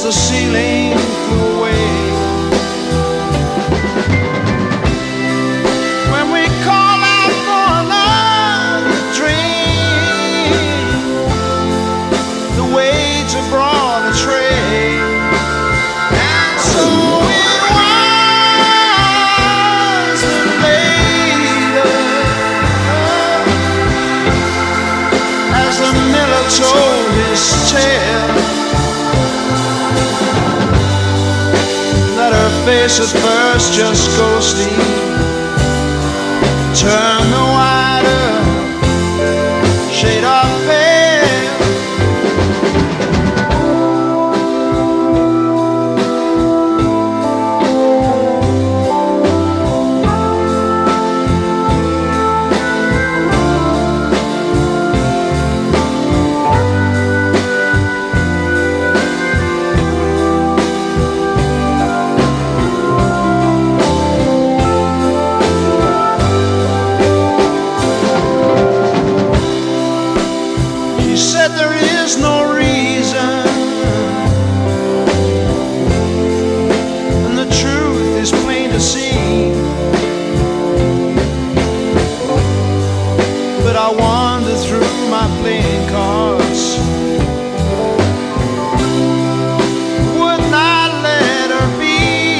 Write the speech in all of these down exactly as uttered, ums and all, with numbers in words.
the ceiling flew away. When we call out for another drink, the waiter brought a tray, and so it was that later, as the miller told his tale, that her face at first just ghostly turned the whiter shade of pale. She said there is no reason, and the truth is plain to see, but I wander through my playing cards, would not let her be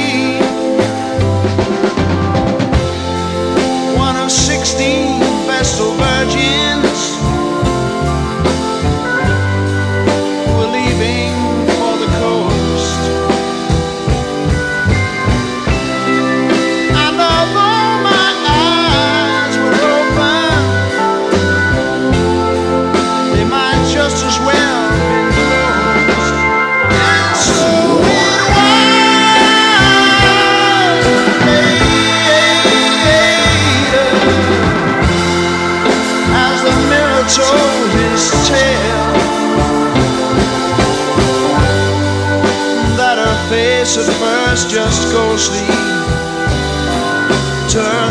one of sixteen Vestal virgins for the coast. And although my eyes were open, they might just as well have been closed. And so it was later, as the mirror told his tale, face at first just ghostly turned